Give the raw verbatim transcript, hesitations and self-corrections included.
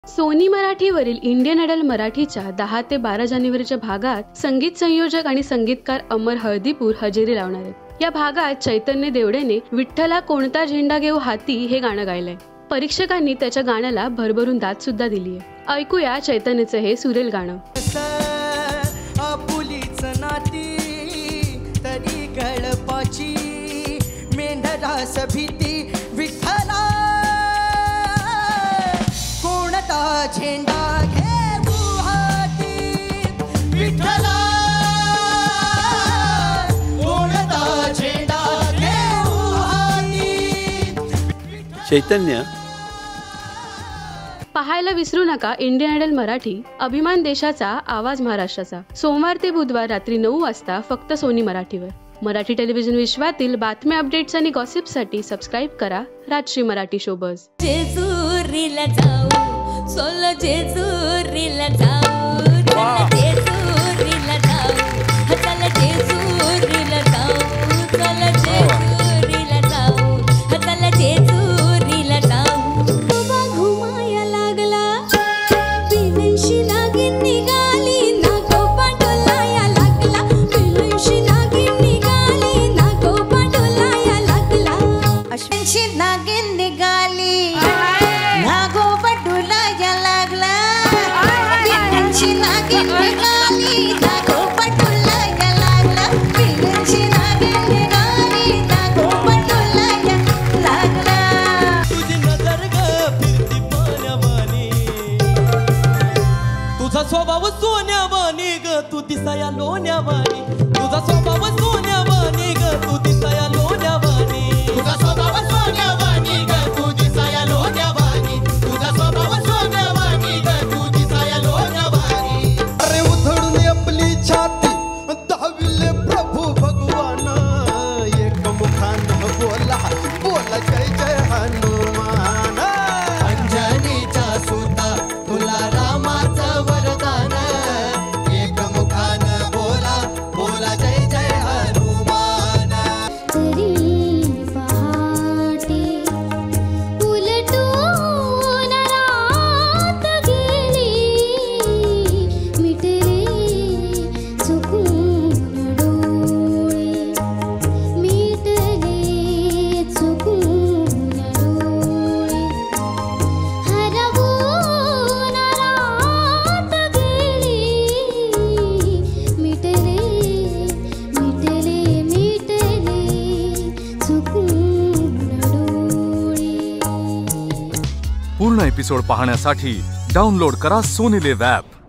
Sony मराठीवरील Indian idle मराठीच्या दहा ते बारा जानेवारीच्या भागात संगीत संयोजक आणि संगीतकार अमर हळदीपूर हजेरी लावणार आहेत। या भागात चैतन्य देवडेने विठ्ठला कोणता झेंडा घेऊ हाती हे गाणं गायलंय। परीक्षकांनी त्याच्या गाण्याला भरभरून दाद सुद्धा दिली आहे। ऐकूया चैतन्यचं हे सुरेल गाणं। झेंडा घेऊ हाती विठ्ठला कोणता झेंडा घेऊ हाती। चैतन्य पाहायला विसरू नका इंडियन आयडल मराठी, अभिमान देशाचा, आवाज महाराष्ट्राचा। सोमवार ते बुधवार रात्री नऊ वाजता फक्त सोनी मराठीवर। मराठी टेलिव्हिजन विश्वातील बातम्या, अपडेट्स आणि गॉसिपसाठी सबस्क्राईब करा राजश्री मराठी शोबज। जेजुरीला जाऊ सोल जेजुरीला जाऊ जेजुरीला जाऊ चल जेजुरीला जाऊ चल जेजुरीला जाऊ चल जेजुरीला जाऊ। बाबा घुमाया लागला बिनशी नागिन निघाली नागो पाटोलाया लागला बिनशी नागिन निघाली नागो पाटोलाया लागला अश्विनशी नागिन निघाली नागो पाटोलाया लागला बिनशी नागिन निघाली नागो पाटोलाया लागला बिनशी नागिन निघाली नागो पाटोलाया लागला। तुझी नजर ग फिरती पाण्यावानी तुझा स्वभाव सोन्यावानी ग तू दिसाया लोण्यावानी तुझा स्वभाव सोन्यावानी ग तू दिसाया लोण्यावानी तुझा स्वभाव सोन्यावानी ग तू दिसाया लोण्यावानी तुझा स्वभाव सोन्यावानी ग तू दिसाया लोण्यावानी। अरे उधळून आपली छाती धाविले प्रभू भगवान एक मुखानं बोला बोला जय जय हनुमान। अंजनीचा सुता तुला रामाचं वरदान एक मुखानं बोला बोला जय जय हनुमान। तरी पहाटे उलटून रात गेली मिटले चुकून डोळे मिटले चुकून डोळे हरवून रात गेली मिटले मिटले मिटले चुकून डोळे। पूर्ण एपिसोड पाहण्यासाठी डाउनलोड करा सोनी लिव्ह ॲप।